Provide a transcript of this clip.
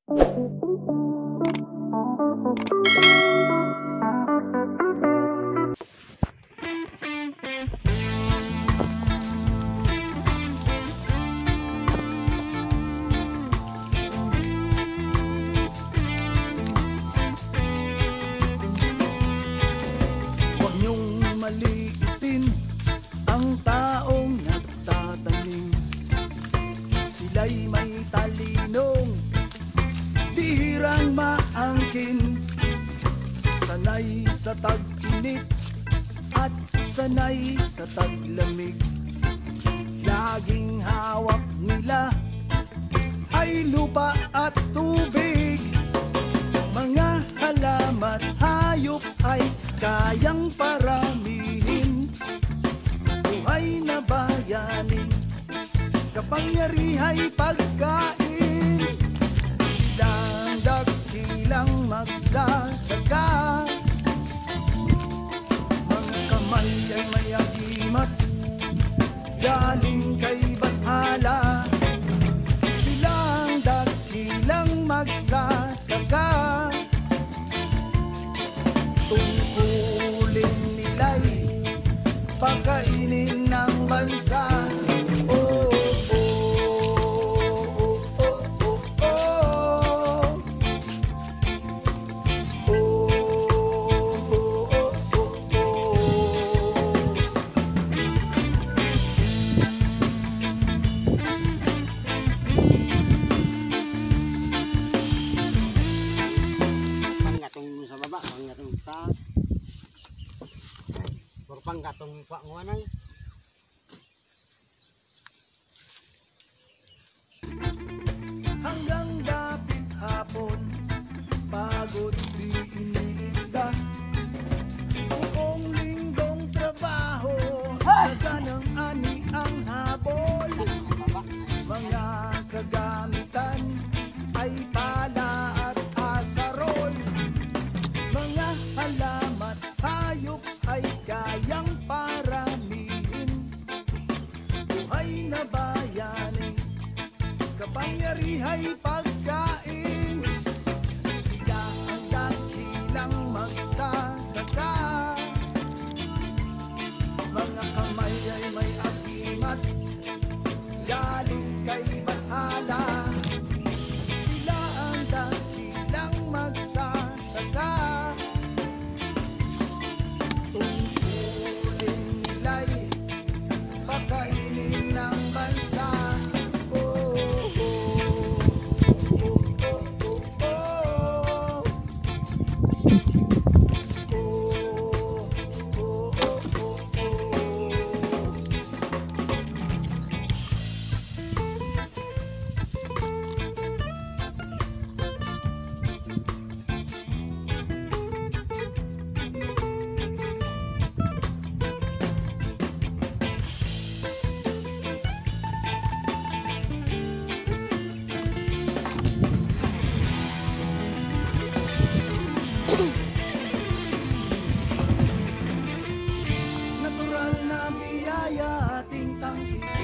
Huwag niyong maliitin ang taong nagtatanim. Sila'y may talinong bihirang maangkin. Sanay sa tag-init at sanay sa taglamig. Laging hawak nila ay lupa at tubig. Mga halamat hayop ay kayang paramihin. Buhay na bayani, kapangyarihay pagkain. Silang dakilang magsasaka. Mga kamay ay may agimat galing kay Bathala. Silang dakilang magsasaka. Tungkulin nila'y pagkainin ng bansa. Oh, oh, oh, oh, oh, oh. Oh, oh, oh, oh, oh. Panggatong sa baba, panggatong taas. Puro panggatong panguanay. Hanggang dapit hapon, pagod di iniinda. Buong linggong trabaho, saganang ani ang habol. Mga kagamitan ay pala at asarol. Mga halamat hayop ay kayang paramihin. Buhay na bayani, kapangyarihay pagkain. Sila ang dakilang magsasaka. Mga kamay ay may agimat galing kay Bathala. Sila ang dakilang magsasaka. Tungkulin nila'y pagkainin ng bansa. Oh, oh, oh, oh, oh, oh. Oh, oh, oh, oh, oh. Natural na biyaya ating tangkilik.